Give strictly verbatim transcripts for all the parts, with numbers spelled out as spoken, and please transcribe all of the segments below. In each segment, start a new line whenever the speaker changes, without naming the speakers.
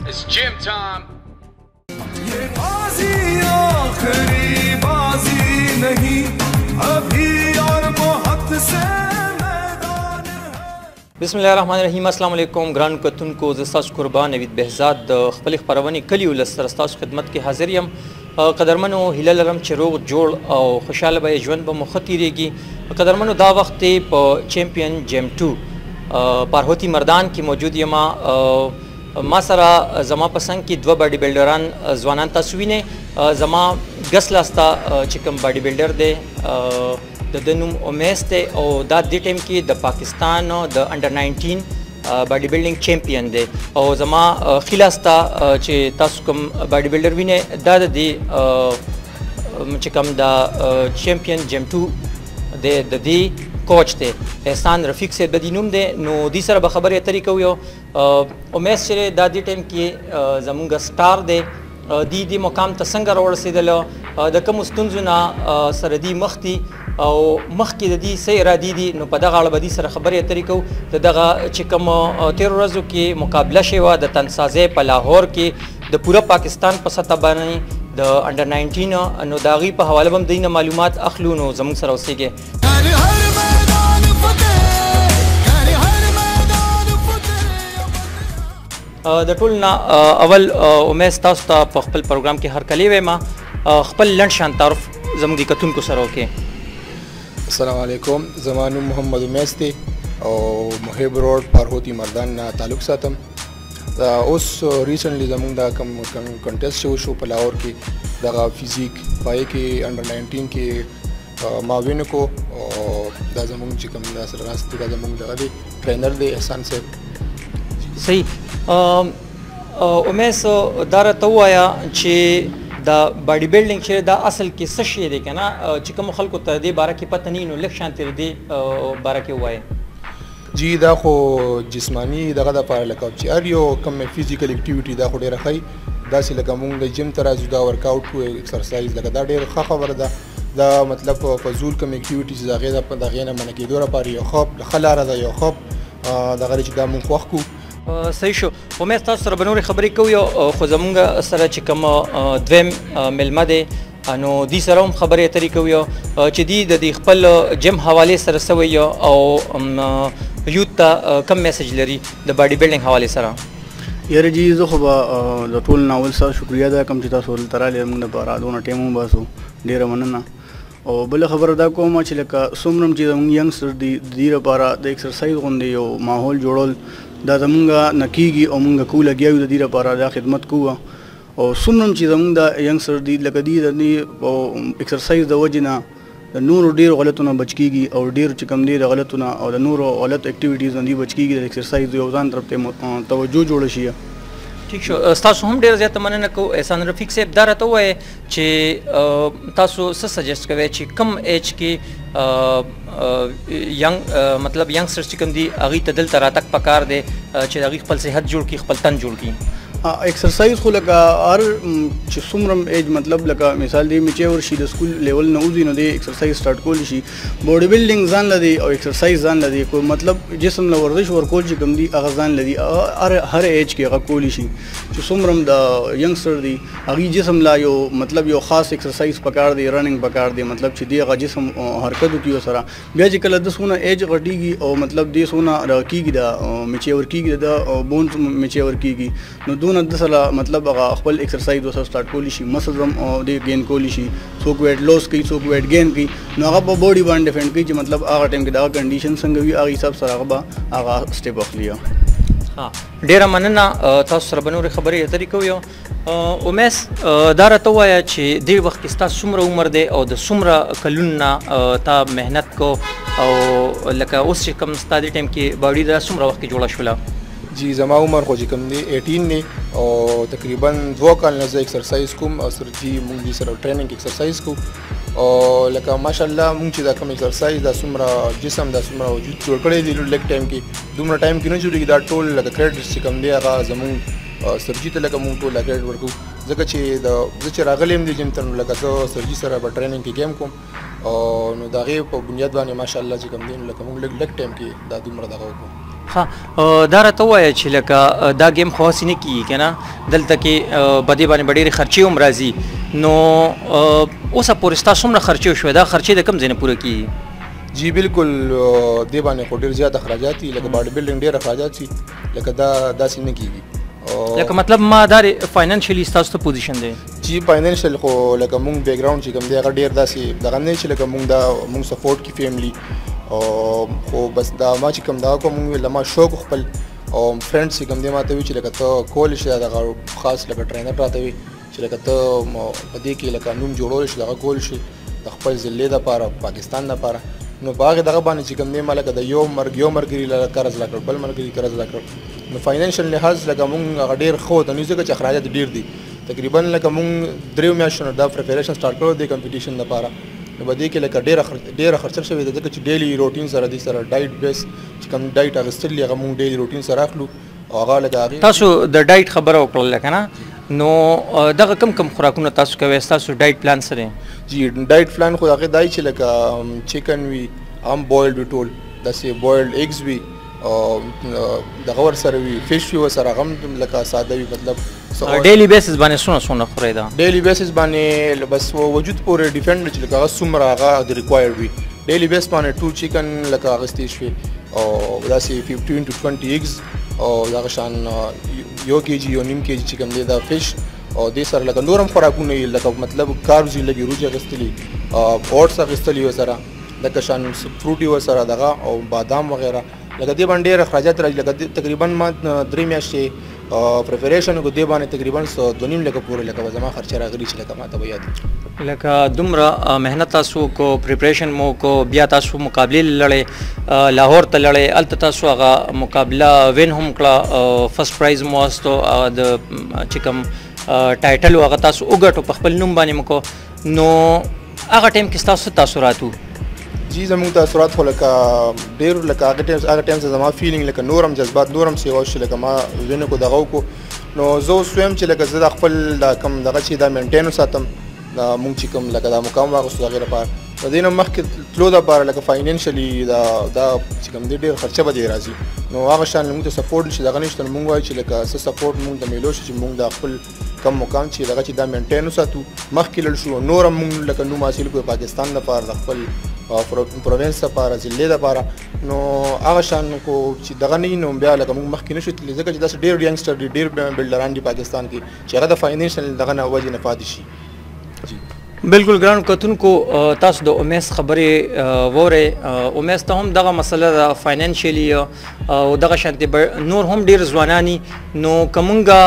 It's gym time.
ये बाजी आखिरी बाजी नहीं अभी और बहुत से मैदान है।
बिस्मिल्लाहिर्रहमानिर्रहीम। अस्सलाम वालेकुम ग्रान कतुन को जस्तास कुर्बान नवीद बहजाद खपल खबरवनी कली उलस्तास खिदमत के हाजिर यम कदरमनो हिला लरम चरोग जोड़ और खुशहाल बे जवन ब मुखतीरेगी कदरमनो दा वक्त प चैम्पियन जेम टू पारहोती मर्दान की मौजूद यमा मा सरा जमा पसंद की दो बॉडी बिल्डरान जवानान तस्वीने जमा गस लास्ता चिकम बॉडी बिल्डर दे द दनुम उमेश थे और दा दी टीम की द पाकिस्तान द under nineteen body building champion दे और जमा खिलास्ता चे तासुकम बॉडी बिल्डर भी ने दा दी चिकम द चैम्पियन जेम टू दे द दी कोच थे एहसान रफ़ीक से बदीनुम दे नो दी सर बखबर तरीक़ो यो उमेश चरे दादी टीम की जमुंगा स्टार दे दी दी मुकाम तसंग रोड से दलो द कम उस्तुंजुना सरदी मख्ती और मख की दी से इरादी दी नो पदगा बदी सर खबर तरीक़ो द दगा चिकम तेरह रोज़ों की मुकाबला शेवा द तनसाज़े पलाहौर की द पूरा पाकिस्तान पसता बनी द अंडर नाइनटीन नो दागी पर हवाले बम दीन मालूमात अखलू नो जमुंग सर उसी के द टोल ना अवल उमेश तास्ता खपल प्रोग्राम के हर कलेवे मा खपल लंड शान तारुफ जमुंगी कतुन को सरो के
अस्सलाम वालेकुम ज़मानु मोहम्मद उमेश थे और मुहिब रोड पारहोती मर्दान ना ताल्लुक सातम उस रिसेंटली जमुंग दा कम कंटेस्ट शो शो पलावर की दगा फिजिक पाए के अंडर नाइनटीन के माविन को और दा जमुंग चिकम दा सरगास्ती दा जमुंग दगा दे ट्रेनर दे एहसान से
सही उमेश दारा तो आया चे दा बॉडी बिल्डिंग चे दा असल की सशी दे के ना चिकम खल को तरदे बारह की पता नहीं नो लख शांति दे बारह के हुआ है
जी दा खो जिस्मानी दगा दा पार लका ची अरियो कम में फिजिकल एक्टिविटी दा खो डेरा खाई दा से लगा मुंग जिम तराजू दा वर्कआउट को एक्सरसाइज लगा दा डेर खा खबर दा दा मतलब फजूल कम एक्टिविटीज दा गेदा दा गेना मन की दोरा पार यो खब खलारा दा यो खब दा गरी दा मुंग वखकू
सही शो उमेश तास सर बनोरी खबरी को यो खो जमुंगा सर चिकम द्वेम मिलमा दे नो दी सरम खबर तरीक़ो यो ची द दी खपल जिम हवाले सर सवई और यूथ ता कम मैसेज लरी द बॉडी बिल्डिंग हवाले सर
यार जी जो खबा द टोल नावल सा शुक्रिया दा कम चिता सोल तरा ले मंग द पारा दोना टेमो बासो डेरा मनना और बल खबर दा को मा चिलका सुमरम चीज यंगस्टर दी दीर पारा द एक्सरसाइज गोंदे यो माहौल जोड़ल दा जमुंगा नकीगी और मुंगा कूला गया द दीर पारा दा खिदमत कुआ और सुमरम चीज मुंगा यंगस्टर दी लकदी दी एक्सरसाइज द वजना नूर डेर गलतना बचकीगी और डेर चिकम डेर गलतना और नूर गलत एक्टिविटीज़ दी बचकीगी एक्सरसाइज योजान तरफ ते तवज्जो जोड़शिया
ठीक शो तासु हम डेर ज़्यादा मन को एहसान रफ़ीक से दारा तो है चे तासु सजेस्ट करे चे कम एज के यंग मतलब यंगस्टर चिकम दी अगी तदल तरा तक पकार दे चे अगी खपल से हद जोड़ की खपल तन जोड़ की
एक्सरसाइज को लगा और सुमरम एज मतलब लगा मिसाल दी मिचे और शी स्कूल लेवल नौजी न दे एक्सरसाइज स्टार्ट को शी बॉडी बिल्डिंग जान लदी और एक्सरसाइज जान लदी को मतलब जिसम ल वर्जिश और कोल गम दी अगजान लदी हर हर एज के कोली शी जो सुमरम द यंगस्टर दी अगी जिसम ला यो मतलब यो खास एक्सरसाइज पकार दे रनिंग पकार दे मतलब छि दी जिसम हरकत की सरा बेज कल दसुना एज गटीगी और मतलब दे सोना रकीगी दा मिचे और की दा बोन मिचे और की नो दोनों दसला मतलब खपल एक्सरसाइज वसा स्टार्ट कोली शी मसलम दे गेन कोली शी सोक वेट लॉस की सोक वेट गेन की नो बॉडी बान डिफेंड की मतलब आगा टाइम के दा कंडीशन संग भी आगी सब सरागबा आगा स्टेप ऑफ लिया
हाँ डेरा मनना तास सर बनोरी खबर तरीक़ो यो उमेश दारा तो आया चे दे वक्त किस्ता सुमर उम्र दे और द सुमर कलुन्ना ता मेहनत को और लका उस कम स्तादी टाइम की बॉडी दा सुमर वक्त की जोड़ा शुला
जी जमा उमर को जिकम दे एटीन ने और तकरीबन दो काल नज़र एक्सरसाइज को और सर जी मुंगी सर ट्रेनिंग एक्सरसाइज को और लका माशाल्लाह मुंग दा कम एक्सरसाइज दा सुमरा जिसम दा सुमरा वजूद जोड़ करे दी लेग टाइम की दुमरा टाइम की न जुड़ी दा टोल लका क्रेडिट जिकम दे आगा जमुंग सरजी तलका मुंग टोल क्रेडिट वर्कू जगह चे द जचे रागलेम दे जिम तन लका तो सरजी सर ब ट्रेनिंग की गेम को और नो दागे पर बुनियाद बाने माशाल्लाह जिकम दे लका मुंग लेग टाइम की दा दुमरा दा को
ها دا راته ووایه چې لکه دا ګیم خو هسې نه کېږي که نه دلته کې په دې باندې به ډېرې خرچې هم راځي نو اوسه پورې ستا څومره خرچې وشوې دا خرچې د کوم ځای نه پوره کېږي
جی بالکل دې باندې خو ډېر زیات اخراجات دي لکه باډي بلډینګ ډېر اخراجات دي لکه دا داسې نه کېږي
لکه مطلب ما دا فاینانشلی ستاسو ته پوزیشن دی
جی فاینانشل خو لکه مونږ بیک ګراوند چې کوم دی هغه ډېر داسې دغه نه چې لکه مونږ دا مونږ سپورټ کړي فیملی خو بس دا ما چې کوم دا کوم مونږ له ما شوق خپل او فرینډ چې کوم دی ما ته وایي چې لکه ته کولی شې دغه خاص لکه ټرینر راته وایي چې لکه ته په دې کې لکه نوم جوړولی شي دغه کولی شي د خپل ضلع دپاره پاکستان دپاره نو په هغې دغه باندې چې کوم دی ما لکه د یو مرګ یو ملګري له قرض راکړ بل ملګري قرض راکړ نو فاینانشل لحاظ لکه مونږ هغه ډېر ښه ورته نو ځکه چې اخراجات ډېر دي تقریبا لکه مونږ دریو میاشتو نه دا پریپریشن سټارټ کړو د کمپټیشن دپاره نو په دې کې لکه ډېره ډېره خرچه شوې ده ځکه چې ډیلی روټین سره دې سره ډایټ بیس چې کوم ډایټ اخیستل دي هغه مونږ ډیلی روټین سره اخلو او هغه لکه هغې
تاسو د ډایټ خبره وکړله که نه نو دغه کم کم خوراکونه تاسو کوئ ستاسو ډایټ پلان څه دی
جی ډایټ پلان خو هغې دا چې لکه چکن وي هم بویلډ وي ټول داسې بویلډ ایګز وي او دغه ورسره وي فش وي ورسره هغه هم لکه ساده وي مطلب
ډیلی بیسس باندې څونه څونه خورئ دا
ډیلی بیسس باندې بس وجود پورې ډیپینډ چې لکه هغه څومره هغه د ریکوایرډ وي ډیلی بیس باندې ټو چکن لکه اخیستی شوي او داسې ففټین ټو ټونټي ایګز او دغه شان یو کے جي یو نیم کے جي چې کوم دی دا فش او دې سره لکه نور هم خوراکونه یي لکه مطلب کاربز یي لږې روجې اخیستلي اوټس اخیستلي ورسره لکه شان فروټ یي ورسره دغه او بادام وغیره لکه دې باندې ډېر اخراجات راځي لکه تقریبا ما درې میاشتې پریپریشن کو دې باندې تقریبا دوه نیم لکه پورې لکه به زما خرچه راغلي چې لکه ما ته به یاد
لکه دومره محنت تاسو کو پریپریشن مو کو بیا تاسو مقابلې لړئ لاهور ته لړئ هلته تاسو هغه مقابله وین هم کړه فرست پرایز مو واستو د چې کوم ټایټل و هغه تاسو وګټو په خپل نوم باندې مو کو نو هغه ټایم کې ستاسو تاثرات و
جی زموږ تاثرات خو لکه ډېر لکه هغه ټایم هغه ټایم زما فیلینګ لکه نور هم جذبات نور هم سیوا شي لکه ما وینو کو دغه وکړو نو زه اوس وایم چې لکه زه د خپل دا کوم دغه چې دا مینټین وساتم دا مونږ چې کوم لکه دا مقام واخیستو د هغې لپاره د دې نه مخکې تلو دپاره لکه فاینانشلي دا دا چې کوم دی ډېر خرچه به دې راځي نو هغه شان مونږ ته سپورټ نشي دغه نشته نو مونږ وایو چې لکه څه سپورټ مونږ ته میلو شي چې مونږ د خپل کم مقام چې دغه چې دا مینټین وساتو مخکې لاړ شو نور هم مونږ لکه نوم حاصل کړو پاکستان دپاره د خپل پروینس دپاره ضلع دپاره نو هغه شان کو چې دغه نه وي نو بیا لکه مونږ مخکې نه شو تللی ځکه چې داسې ډېر ینګسټر دي ډېر بلډران دي پاکستان کې چې هغه د فاینانشل دغه نه وجې نه پاتې شي
بالکل ګرانو کتونکو تاسو د امیس خبرې وورئ امیس ته هم دغه مسله ده فاینانشلی او دغه شانتې نور هم ډېر ځوانان نو که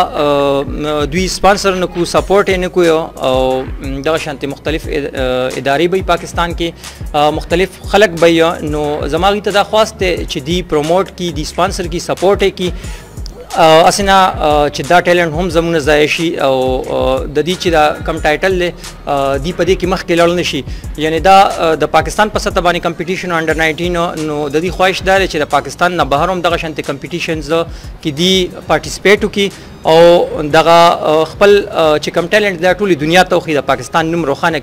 مونږ دوی سپانسر نه کړو سپورټ یې نه کړو او دغه شانتې مختلف ادارې به پاکستان کې مختلف خلک به نو زما هغوی ته دا خواست دی چې دوی پروموټ کړي دوی سپانسر کړي سپورټ یې کړي اسې نه چې دا ټیلنټ هم زموږ نه ضایع شي او د دې چې دا کم ټایټل دی دوی په دې کې مخکې لاړ نه شي یعنې دا د پاکستان په سطح باندې کمپټیشن انډر ناینټین نو د دې خواهش دا دی چې د پاکستان نه بهر هم دغه شانتې کمپټیشنز کې دوی پارټیسپیټ وکړي او دغه خپل چې کم ټیلنټ دی ټولې دنیا ته وښیي د پاکستان نوم روښانه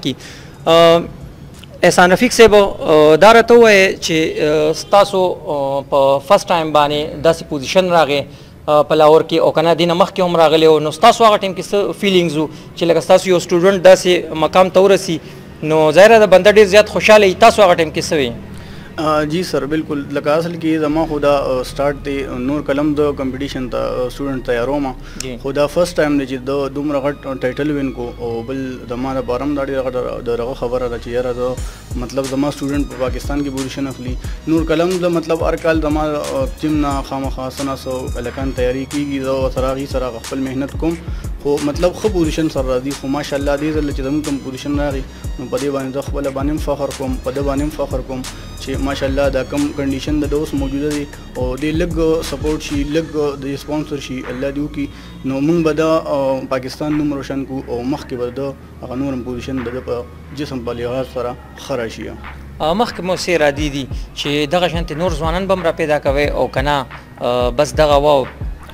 کړي احسان رفیق صاحب دا راته ووایه چې ستاسو په فرست ټایم باندې داسې پوزیشن راغی په لاهور کې او که نه دې نه مخکې هم راغلی و نو ستاسو هغه ټایم کې څه فیلینګز وو چې لکه ستاسو یو سټوډنټ داسې مقام ته ورسي نو ظاهره د بنده ډېر زیات خوشحاله وي تاسو هغه ټایم کې څه وي
جی سر بالکل لکه اصل کې زما خو دا سٹارټ دی نور قلم د کمپټیشن ته سټوډنټ تیاروم خو دا فرست ټایم دی چې د دومره غټ ټایټل وین کو او بل زما د بارم دا ډېره دغه خبره ده چې یاره زه مطلب زما سټوډنټ په پاکستان کې پوزیشن اخلي نور قلم د مطلب هر کال زما ټیم نه خامخا څه نه څه هلکان تیاري کېږي زه ورسره هغې سره خپل محنت کوم خو مطلب ښه پوزیشن سره راځي خو ماشاءالله دې ځل چې زموږ کوم پوزیشن راغی نو په دې باندې زه خپله باندې هم فخر کوم په ده باندې هم فخر کوم چې ماشاءالله دا کم کنډیشن د اوس موجوده دی او دې لږ سپورټ شي لږ د سپانسر شي الله دې وکړي نو موږ به دا پاکستان نوم روشن کړو او مخکې به د هغه نور هم پوزیشن د ده په جسم په لحاظ سره ښه راشي
مخکې مو څه ارادې دي چې دغه شانتې نور ځوانان به هم را پیدا کوئ او که نه بس دغه واو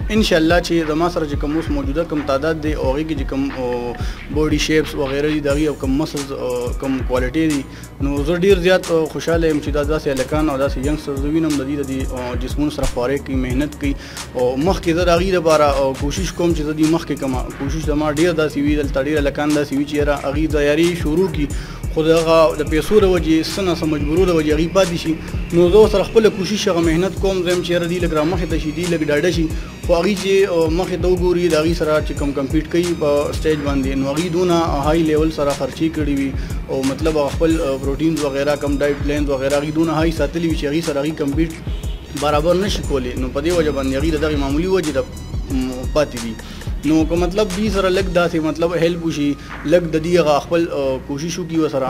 ان شاء الله چې زما سره چې کوم اوس موجوده کوم تعداد دی او هغې کې چې کوم بوډي شیپس وغیره دي د هغې او کوم مسلز کوم کوالټي دي نو زه ډېر زیات خوشحاله یم چې دا داسې هلکان او داسې ینګسټرز زه وینم د دې د دې جسمونو سره خوارۍ کوي محنت کوي او مخکې زه د هغې دپاره کوشش کوم چې زه دوی مخکې کړم کوشش زما ډېر داسې وي دلته ډېر هلکان داسې وي چې یاره هغې تیاري شروع کړي خو د هغه د پیسو د وجې څه نه څه مجبورو د وجې هغې پاتې شي نو زه ورسره خپله کوشش هغه محنت کوم زه یم چې یاره دوی لږ رامخې ته شي دوی لږ ډاډه شي خو هغې چې مخې ته وګوري د هغې سره چې کوم کمپیټ کوي په سټیج باندې نو هغې دونه های لیول سره خرچې کړي وي او مطلب هغه خپل پروټینز وغیره کم ډایټ پلانز وغیره هغې دونه های ساتلي وي چې هغې سره هغې کمپیټ برابر نه شي کولی نو په دې وجه باندې هغې د دغې معمولي وجې د پاتې دي نو که مطلب دوی سره لږ داسې مطلب هیلپ وشي لږ د دې هغه خپل کوشش وکړي ورسره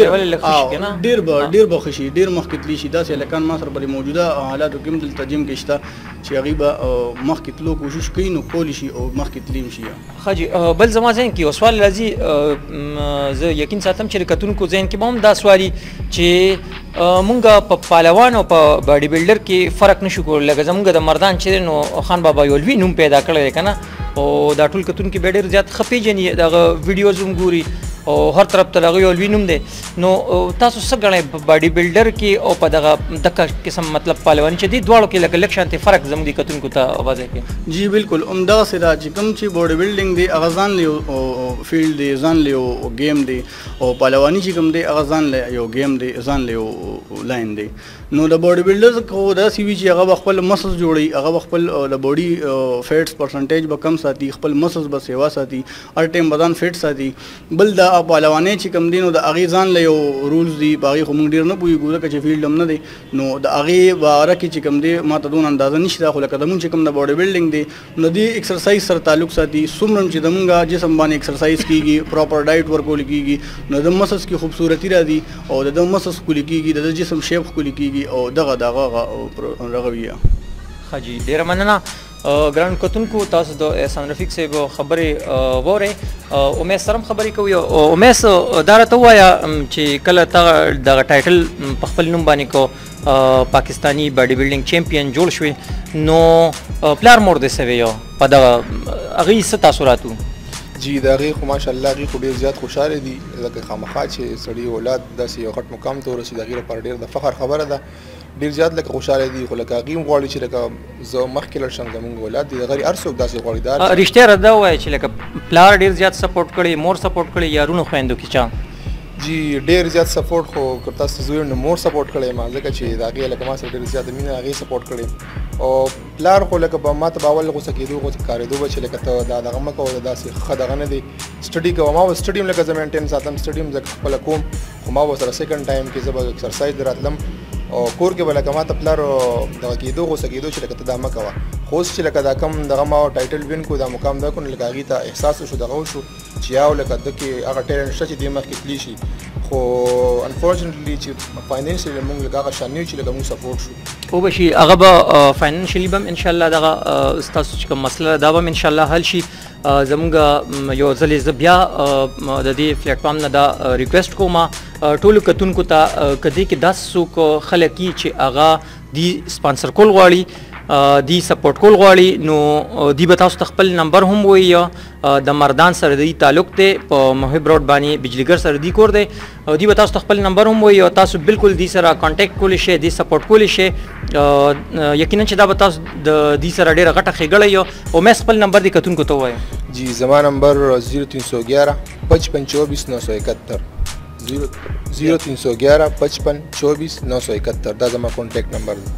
ډېر به ډېر به ښه شي ډېر مخکې تللی شي داسې هلکان ما سره په موجوده حالاتو کې هم دلته جیم کې شته چې هغوی به مخکې تلو کوشش کوي نو کولی شي او مخکې تللی هم شي
ښه جي بل زما ذهن کې یو سوال راځي زه یقین ساتم چې د کتونکو ذهن کې به هم دا سوال وي چې مونږ په پهلوان او په باډي بلډر کې فرق نشو کولی لکه زمونږ د مردان چې دی نو خان بابا یو لوی نوم پیدا کړی دی که نه او دا ټول کتونکي بیا ډېر زیات ښه پېژني دغه ویډیوز هم ګوري او هر طرف ته د هغه یو لوی نوم دی نو تاسو څه ګڼئ په باډي بلډر کې او په دغه دغه قسم مطلب پهلواني چې دې دواړو کې لکه لږ شانتې فرق زموږ د کتونکو ته واضح کړي
جی بالکل همدغسې ده چې کوم چې باډي بلډینګ دی هغه ځان له یو فیلډ دی ځان له یو ګیم دی او پهلواني چې کوم دی هغه ځان له یو ګیم دی ځان له یو لاین دی نو د باډي بلډرز خو داسې وي چې هغه به خپل مسلز جوړوي هغه به خپل د باډي فیټس پرسنټیج به کم ساتي خپل مسلز به سیوا ساتي هر ټایم بدن فټ ساتي بل د پهلوانۍ چې کوم دی نو د هغې ځان له یو رولز دي په هغې خو موږ ډېر نه پوهېږو ځکه چې فیلډ هم نه دی نو د هغې باره کې چې کوم دی ما ته دونه اندازه نشي ده خو لکه زمونږ چې کوم د باډي بلډینګ دی نو دې ایکسرسایز سره تعلق ساتي څومره چې زمونږ جسم باندې ایکسرسایز کېږي پراپر ډایټ ورکول کېږي نو د مسلز کې خوبصورتي راځي او د ده مسلز ښکلي کېږي د ده جسم شیپ ښکلي کېږي او دغه د هغه رویه
ښه جي ډېره مننه ګران کتونکو تاسو د احسان رفیق صاحب خبرې واورئ امیس سره هم خبرې کوي امیس دا راته ووایه چې کله ته دغه ټایټل په خپل نوم باندې کو پاکستاني باډي بلډینګ چیمپین جوړ شوې نو پلار مور دې څه ویو په دغه هغې څه تاثرات وو
جی د هغې خو ماشاءالله هغې خو ډېر زیات خوشحاله دي لکه خامخا چې سړي اولاد داسې یو غټ مقام ته ورسي د هغې لپاره ډېر د فخر خبره ده ډېر زیات لکه خوشحاله دي خو لکه هغې هم غواړي چې لکه زه مخکې لاړ شم زموږ اولاد دي د غري هر څوک داسې غواړي دا
رښتیا راته ووایه چې لکه پلار ډېر زیات سپورټ کړی مور سپورټ کړی یارونو خویندو کې چا
جی ډېر زیات سپورټ خو که تاسو زه نو مور سپورټ کړی ما ځکه چې د هغې لکه ما سره ډېر زیاته مینه هغې سپورټ کړی او پلار خو لکه به ما ته به اول غوسه کېدو غوسه کارېدو به چې لکه ته دا دغه مه کوه داسې ښه دغه نه دی سټډي کوه ما به سټډي هم لکه زه مینټین ساتم سټډي هم ځکه خپله کوم خو ما به سره سیکنډ ټایم کې زه به ایکسرسایز راتلم او کور کې به لکه ما ته پلار دغه کېدو غوسه کېدو چې لکه ته دا مه کوه خو اوس چې لکه دا کم دغه ما ټایټل وین کو دا مقام دا کړو لکه هغې ته احساس وشو دغه وشو چې یاو لکه ده کې هغه ټیلنټ شته چې دې مخکې تللی شي خو انفارچونیټلی چې فاینانشلی موږ لکه هغه شان نه یو چې لکه موږ سپورټ شو
وبه شي هغه به فاینانشلی به هم انشاءالله دغه ستاسو چې کوم مسله دا به هم انشاءالله حل شي زمونږ یو ځلې زه بیا د دې پلیټفارم نه دا ریکویسټ کوم ټولو کتونکو ته که دې کې داسې څوک خلک وي چې هغه دی سپانسر کول غواړي دی سپورټ کول غواړي نو دی به تاسو ته خپل نمبر هم ووایي د مردان سره دی تعلق دی په محب روډ باندې بجلیګر سره دی کور دی دی به تاسو ته خپل نمبر هم ووایي او تاسو بالکل دی سره کانټیکټ کولی شئ دی سپورټ کولی شئ یقینا چې دا به تاسو د دی سره ډېره غټه ښېګړه یو او مې خپل نمبر دی کتونکو ته ووایم
جی زما نمبر زیرو تین سو گیارہ پچپن چوبیس نو سو اکہتر زیرو تین سو گیارہ پچپن چوبیس نو سو اکہتر دا زما کانټیکټ نمبر دی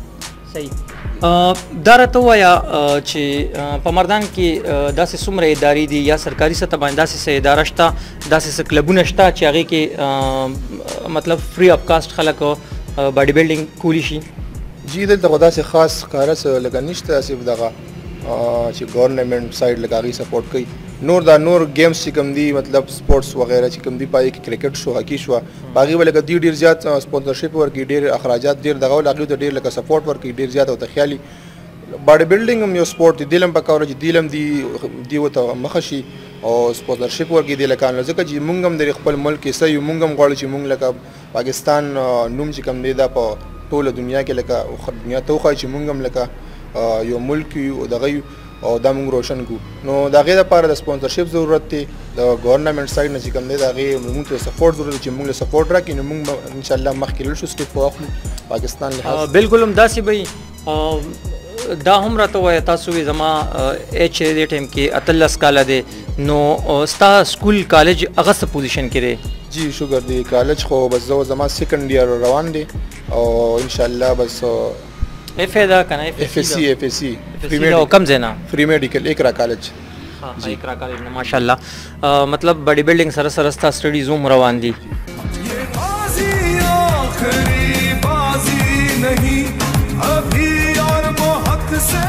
صحیح دا راته ووایه چې په مردان کې داسې څومره ادارې دي یا سرکاري سطح باندې داسې څه اداره شته داسې څه کلبونه شته چې هغې کې مطلب فری اف کاسټ خلک باډي بلډینګ کولی شي
جی دلته خو داسې خاص ښکاره څه لکه نشته صرف دغه چې ګورنمنټ سایډ لکه هغې سپورټ کوي نور دا نور گیمز چې کوم دي مطلب سپورټس وغیره چې کوم دي په هغې کې کرکټ شو هاکي شوه په هغې به لکه دوی ډېر زیات سپونسرشپ ورکوي ډېر اخراجات ډېر دغه ول هغې ته ډېر لکه سپورټ ورکوي ډېر زیات ورته خیالي باډي بلډینګ هم یو سپورټ دی دې هم پکار چې دی هم دی دی ورته مخه شي او سپونسرشپ ورکوي دې لکانو ځکه چې مونږ هم د خپل ملک حصه یو مونږ هم غواړو چې مونږ لکه پاکستان نوم چې کوم دی دا په ټوله دنیا کې لکه دنیا ته وښایي چې مونږ هم لکه یو ملک یو دغه یو او دا موږ روشن کو نو دا غي د لپاره د سپانسرشپ ضرورت دی د گورنمنت سایډ نه چې کوم دی دا غي موږ ته سپورټ ضرورت چې موږ له سپورټ راکې نو موږ ان شاء الله مخکې لږ شو سټیپ واخلو پاکستان له
بالکل هم داسې به دا هم راته وایي تاسو وي زما ایچ دې ټایم کې اتلس کاله دی نو ستا سکول کالج هغه څه پوزیشن کې دی
جی شکر دی کالج خو بس زه زما سیکنډ ایئر روان دی او ان شاء الله بس
اف اے دا کنه
اف ایس سی اف ایس سی
فری کم زینا
فری میډیکل اقرا کالج
ها اقرا کالج نه ماشاءالله مطلب باډي بلډینګ سره سره ستا سټډیز هم روان دي
ये बाजी आखिरी बाजी नहीं अभी और बहुत से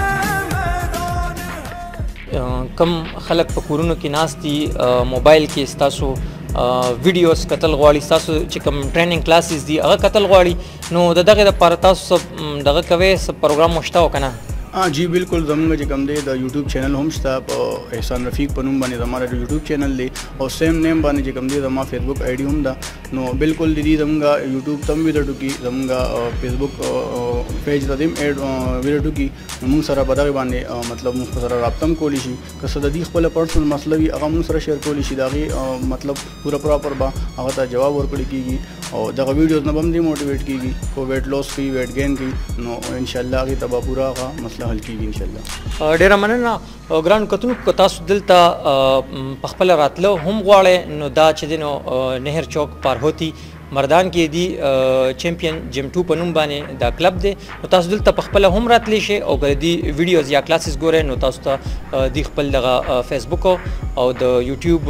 मैदान
कम خلک په کورونو کې ناست دي موبایل کې ستاسو ویډیوز کتل غواړي تاسو چې کوم ټریننګ کلاسز دي هغه کتل غواړي نو د دغه لپاره تاسو دغه کوي سب پروګرام مشته وکنه
हाँ जी बिल्कुल ज़मूंगा जो कम दे द यूट्यूब चैनल हम स्टा एहसान रफ़ीक पनुम बने हमारा जो यूट्यूब चैनल दे और सेम नेम बने जो कम दे हमारा फेसबुक आई डी हम दा नो बिल्कुल दीदी जमूंगा यूट्यूब तम भी दटुकी जमूंगा फेसबुक पेज तदीम एड भी दटुकी मुंग सरा बदा बाने मतलब मुंग सरा राब्तम कोलिशी कसददी खपल पर्सनल मसला भी अगर मुंग सरा शेयर कोलिशी दागी मतलब पूरा प्रॉपर बा अगर ता जवाब और कड़ी कीगी और जगह वीडियोज़ न बम दी मोटिवेट कीगी को वेट लॉस की वेट गेन की नो इंशाल्लाह आगे तबा पूरा का मसला हल कीगी इंशाल्लाह
ډیره مننه ګران کتونکو تاسو دلته په خپل راتلو هم غواړئ نو دا چې دی نو نهر چوک پار هوتی مردان کې دی چیمپئن جیم ټو په نوم باندې دا کلب دی نو تاسو دلته په خپل هم راتلی شئ او که دی ویډیوز یا کلاسز ګورئ نو تاسو ته دی خپل دغه فیسبوک او د یوټیوب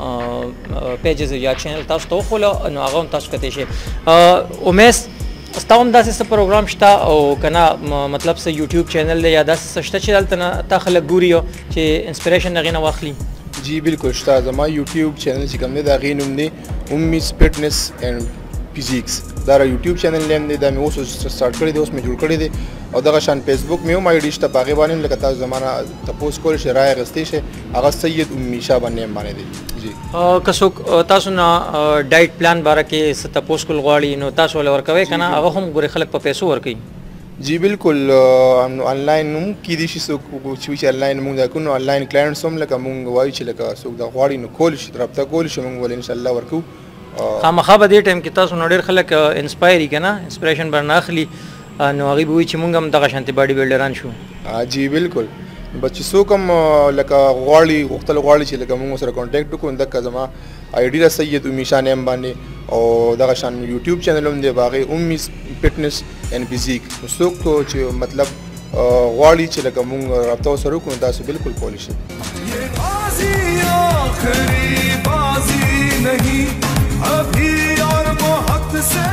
پیجز یا چینل تاسو ته وښوله نو هغه هم تاسو کتی شئ امیس ستا هم داسې څه پروګرام شته او که نه مطلب څه یوټیوب چینل دی یا داسې څه شته چې دلته نه تا خلک ګوري چې انسپریشن هغې نه واخلي
جی بالکل شته زما یوټیوب چینل چې کوم دی د هغې نوم دی امیس فټنس اینډ فزیکس دا را یوټیوب چینل نیم دی دا مې اوس سټارټ کړی دی اوس مې جوړ کړی دی او دغه شان فیسبوک مې هم آی ډي شته په هغې باندې هم لکه تاسو زما نه تپوس کولی شئ رایه اخیستی شئ هغه سید امی شاه باندې هم باندې دی جی
که څوک تاسو نه ډایټ پلان باره کې څه تپوس کول غواړي نو تاسو ولې ورکوئ که نه هغه هم ګورې خلک په پیسو ورکوي
جی بالکل آنلاین هم کیدای شي څوک چې آنلاین موږ دا کوو نو آنلاین کلاینټس هم لکه موږ وایو چې لکه څوک دا غواړي نو کولی شي رابطه کولی شي موږ ولې انشاءالله ورکوو
خامخا به دې ټایم کې تاسو نو ډېر خلک انسپایر وي که نه انسپریشن به نه اخلي نو هغوی به وایي چې موږ هم دغه شانتې باډي بلډران شو
جی بالکل بس چې څوک هم لکه غواړي غوښتل غواړي چې لکه موږ سره کانټیکټ وکړو دغه زما آی ډي ده سید امی شاه نیم باندې او دغه شان یوټیوب چینل هم دی په هغې امیس فټنس اینډ فزیک نو څوک چې مطلب غواړي چې لکه موږ رابطه ورسره وکړو نو تاسو بالکل کولی شئ
ये बाजी आखिरी बाजी नहीं अभी और बहुत से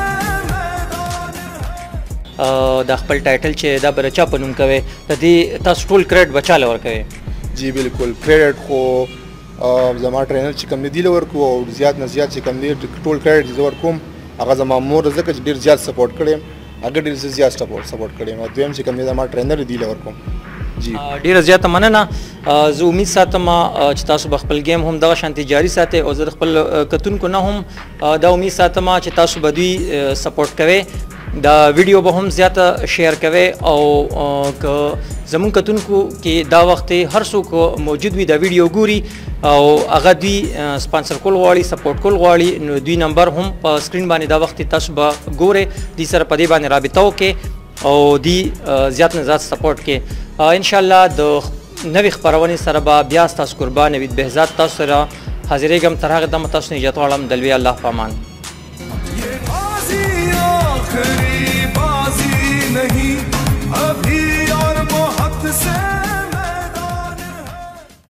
دا خپل ټایټل چې دا به د چا په نوم کوئ د دې تاسو ټول کریډټ به چاله ورکوئ
جی بالکل کریډټ خو زما ټرینر چې کوم دی دی له ورکو او زیات نه زیات چې کوم دی ټول کریډټ زه ورکوم هغه زما مور ځکه چې ډېر زیات سپورټ کړی یم هغه ډېر زیات سپورټ سپورټ کړی یم او دویم چې کوم دی زما ټرینر دی له ورکوم جی
ډیره زیاته مننه زه امید ساتم چې تاسو به خپل گیم هم دغه شانتې جاري ساتئ او زه د خپل کتونکو نه هم دا امید ساتم چې تاسو به دوی سپورټ کوئ دا ویډیو به هم زیاته شیر کوئ او که زمونږ کتونکو کې دا وخت هر څوک موجود وي دا ویډیو ګوري او هغه دوی سپانسر کول غواړي سپورټ کول غواړي نو دوی نمبر هم په سکرین باندې دا وخت تاسو به ګورئ دوی سره په دې باندې رابطه وکړئ او دوی زیات نه زیات سپورټ کړئ انشاءالله د نوې خپرونې سره به بیا ستاسو قربان نوید بهزاد تاسو سره حاضرېږم تر هغه دمه تاسو نه اجازه غواړم د لوی الله په امان
आखिरी बाजी नहीं